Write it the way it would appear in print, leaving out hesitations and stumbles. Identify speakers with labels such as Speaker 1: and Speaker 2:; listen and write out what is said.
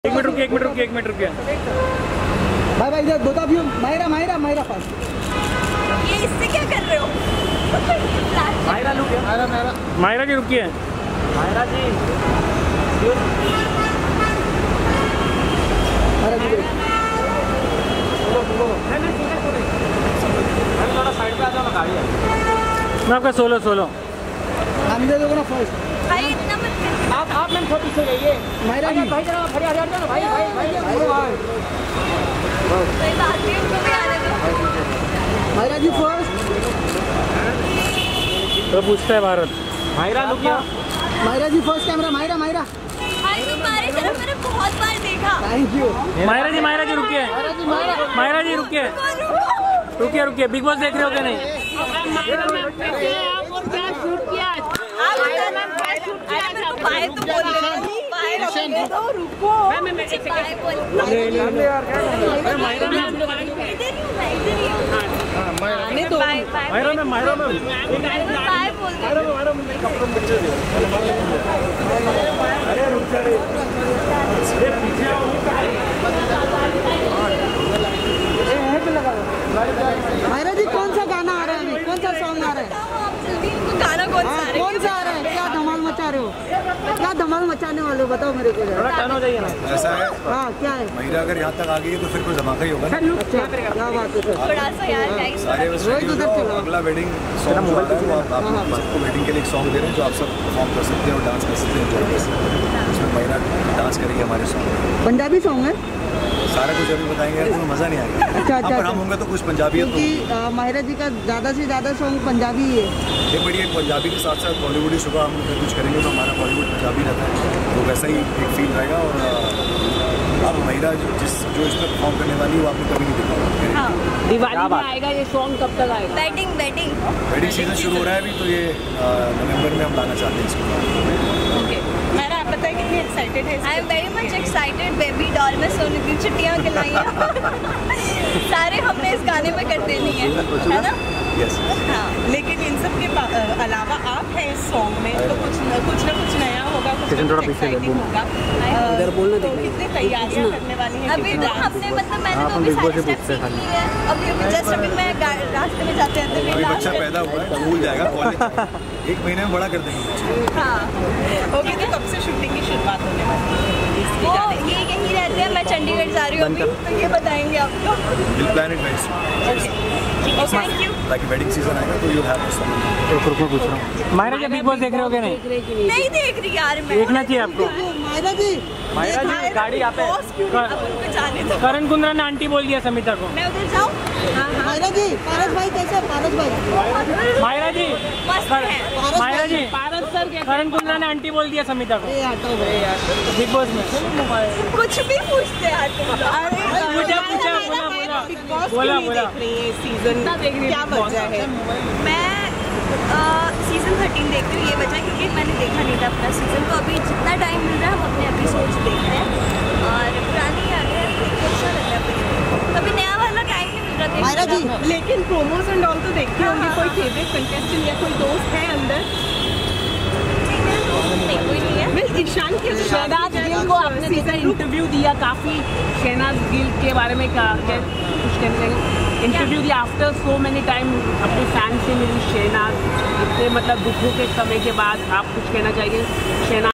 Speaker 1: एक मिनट रुकिए
Speaker 2: भाई भाई इधर दो व्यू। मायरा पास।
Speaker 3: ये इससे क्या कर रहे हो?
Speaker 1: मायरा लुक है। मायरा जी रुकिए। मायरा जी थोड़ा साइड पे आ जाओ ना, गाड़ी है मैं आपका सोलो
Speaker 2: हम दे दोगे ना फर्स्ट।
Speaker 3: भाई इतना मत
Speaker 1: आप मैम थोड़ा पीछे जाइए।
Speaker 2: मायरा जी
Speaker 1: भाई जरा भाई
Speaker 3: कोई बात नहीं, उनको भी आने दो।
Speaker 2: मायरा जी फर्स्ट।
Speaker 1: तो पूछता है भारत। मायरा लुक ना।
Speaker 2: Myra ji first camera. मायरा
Speaker 3: भाई तुम्हारी तरफ मैंने बहुत बार देखा।
Speaker 2: Thank you.
Speaker 1: मायरा जी रुकिए। मायरा जी रुकिए। बिग बॉस देख रहे हो क्या नहीं?
Speaker 3: बाय तो बोल रहे हो, बाय तो रुको। मैं बाय बोल
Speaker 2: मायरा जी कौन सा गाना आ रहा है अभी? कौन सा सॉन्ग आ रहा है?
Speaker 3: गाना कौन सा
Speaker 2: आ रहा है? क्या धमाल मचा रहे हो? क्या धमाल मचाने वाले हो बताओ मेरे को।
Speaker 1: थोड़ा टर्न हो जाइए ना।
Speaker 4: ऐसा है।
Speaker 2: हाँ क्या है?
Speaker 4: महिला अगर यहाँ तक आ गई है तो फिर कोई धमाका ही होगा ना।
Speaker 2: अच्छा क्या बात है सर।
Speaker 3: थोड़ा सा यार गाइस।
Speaker 4: सारे अगला वेडिंग सॉन्ग जो आ रहा है वो आप सबको वेडिंग के लिए एक सॉन्ग दे रहे हैं जो आप सब परफॉर्म कर सकते हैं और डांस कर सकते हैं, एंजॉय कर सकते हैं। उसमें महिला डांस करेगी हमारे सॉन्ग।
Speaker 2: पंजाबी सॉन्ग है
Speaker 4: सारा कुछ अभी बताएंगे तो मज़ा नहीं आएगा।
Speaker 2: अच्छा
Speaker 4: पर हम होंगे तो कुछ पंजाबी है
Speaker 2: क्योंकि माहिरा जी का ज़्यादा से ज़्यादा सॉन्ग पंजाबी ही है।
Speaker 4: ये बढ़िया पंजाबी के साथ साथ बॉलीवुड ही सुबह हम कुछ करेंगे तो हमारा बॉलीवुड पंजाबी रहता है तो वैसा ही एक फील रहेगा। और आप महिला जो इसमें परफॉर्म करने वाली है वो आपने कभी नहीं देखा।
Speaker 5: दिवाली में आएगा ये सॉन्ग, कब तक आएगा?
Speaker 3: वेडिंग
Speaker 4: सीजन शुरू हो रहा है अभी तो ये नवंबर में हम लाना चाहते हैं इसको।
Speaker 5: मैंने आप बताया कितनी एक्साइटेड है?
Speaker 3: I am very much excited. Baby doll में सोने की छुट्टियाँ खिलाई हैं। सारे हमने इस गाने में कर देनी है ना?
Speaker 4: यस।
Speaker 5: हाँ, लेकिन इन सब के अलावा आप हैं इस सॉन्ग में तो कुछ ना कुछ नया होगा, कुछ एक्साइटिंग होगा। तो कितनी तैयारियां करने वाली हैं?
Speaker 3: अभी तो हमने मैंने तो अभी सारे स्टेप्स सीख ली है। अभी जस्ट मैं रास्ते में जाते हैं
Speaker 4: अभी बच्चा पैदा हुआ है, स्कूल जाएगा, कॉलेज 1 महीने में बड़ा कर देंगे।
Speaker 3: हाँ
Speaker 5: ओके, तो कब से शूटिंग की शुरुआत होने वाली है?
Speaker 3: वो ये यहीं रहते हैं, मैं चंडीगढ़ जा रही हूँ अभी, तो ये बताएंगे आपको।
Speaker 4: We'll plan it very soon.
Speaker 3: Thank you.
Speaker 4: Like wedding season आएगा तो you'll have this song.
Speaker 1: पूछ रहा हूँ। मायरा जी बिग बॉस देख रहे हो क्या नहीं?
Speaker 3: नहीं देख रही यार मैं।
Speaker 1: देखना चाहिए आपको।
Speaker 2: मायरा जी
Speaker 1: गाड़ी यहाँ पे। करण कुंद्रा ने आंटी बोल दिया समिता को।
Speaker 3: मैं उधर जाऊँ?
Speaker 2: मायरा जी पारस भाई कैसे? पारस भाई
Speaker 1: मायरा जी
Speaker 5: पारस सर
Speaker 1: करण कुंद्रा ने आंटी बोल दिया समिता को बिग बॉस में।
Speaker 3: कुछ भी पूछते हैं तुम।
Speaker 1: बोला
Speaker 5: सीजन क्या वजह है?
Speaker 3: मैं सीजन 13 देख रही हूँ। ये वजह क्योंकि मैंने देखा नहीं था अपना सीजन, तो अभी जितना टाइम मिल रहा है हम अपने एपिसोड्स देख रहे हैं और पुरानी आ गया है, अच्छा लग रहा है। अभी नया वाला टाइम नहीं मिल रहा था
Speaker 2: मायरा जी।
Speaker 5: लेकिन प्रोमोज एंड ऑल तो देखते होंगे। कोई फेवरेट कंटेस्टेंट या कोई दोस्त है अंदर?
Speaker 3: नहीं, कोई नहीं है।
Speaker 5: ईशान के शहनाज गिल को आपने जैसा इंटरव्यू दिया, काफी शहनाज गिल के बारे में कुछ कहने इंटरव्यू दिया आफ्टर सो मेनी टाइम, अपने फैन से मिली शहनाज, इतने मतलब दुखों के समय के बाद आप कुछ कहना चाहिए शहनाज?